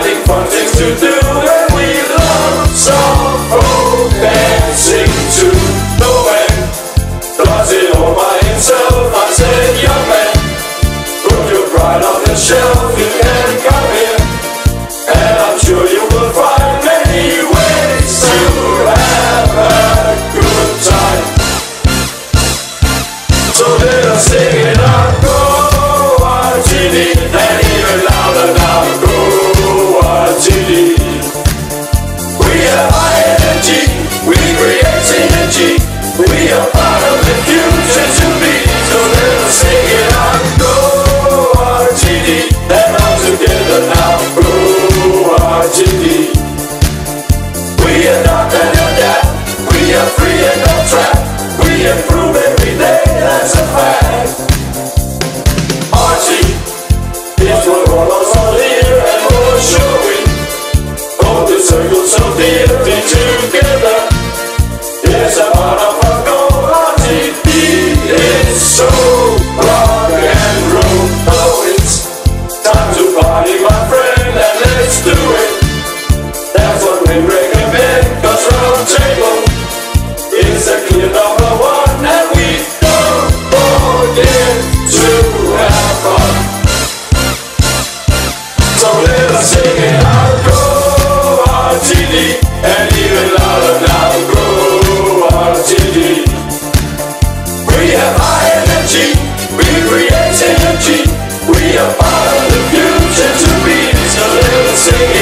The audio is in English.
finding fun things to do, and we love some folk and sing to no man does it all by himself. I said, young man, put your pride on the shelf. You can come here, and I'm sure you will find many ways to have a good time. So let us sing it out, go RTD, and even louder now, go RTD. We have high energy, we create synergy, we are part of the future to be. So let us sing it out, go RTD, and all together now, go RTD. We adopt and adapt, we are free and no trap, we improve every day, that's a fact. RT is what all of us are here, and for sure we hold the circle so dear, be together. It's a part of our goal, RTD is so rock and roll. Oh, it's time to party, my friend, and let's do it. That's what we recommend, cause round table is a clear number one, and we don't forget to have fun. So let us sing it out, go RTD, and even louder now, go RTD. We have high energy, we create energy, we are part of the future to be. So let us sing it